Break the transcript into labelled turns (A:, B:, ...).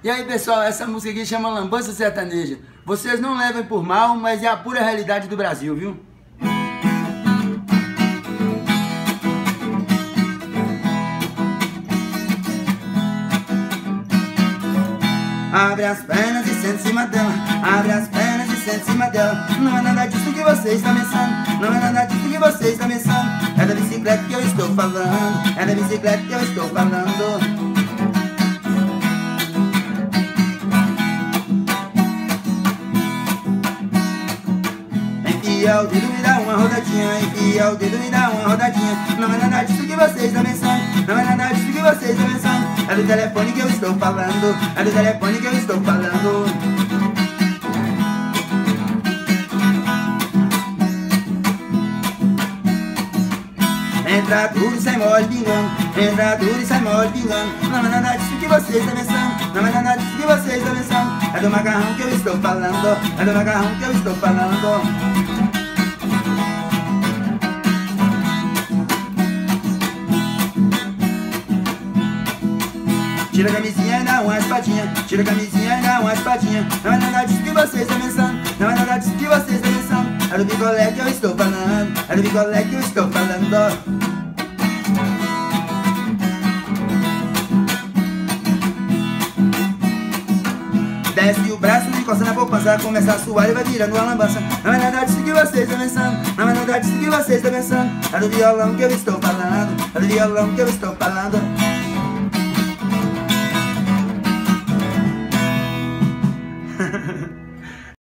A: E aí pessoal, essa música aqui chama Lambança Sertaneja. Vocês não levem por mal, mas é a pura realidade do Brasil, viu? Abre as pernas e senta em cima dela. Abre as pernas e senta em cima dela. Não é nada disso que você está pensando. Não é nada disso que você está pensando. É da bicicleta que eu estou falando. É da bicicleta que eu estou falando. Enfia o dedo e dá uma rodadinha. Enfia o dedo e dá uma rodadinha. Não é nada disso que você está pensando. Não é nada disso que você está pensando. É do telefone que eu estou falando. É do telefone que eu estou falando. Entra duro e sai mole pingando. Entra duro e sai mole pingando. Não é nada disso que você está pensando. Não é nada disso que você está pensando. É do macarrão que eu estou falando. É do macarrão que eu estou falando. Tira a camisinha e dá uma espadinha. Tira a camisinha e dá uma espadinha. Não é nada disso que você está pensando. Não é nada disso que você está pensando. É do picolé que eu estou falando. É do picolé que eu estou falando. Desce o braço, encosta na poupança. Começa a suar e vai virando uma lambança. Não é nada disso que você está pensando. Não é nada disso que você está pensando. É do violão que eu estou falando. É do violão que eu estou falando.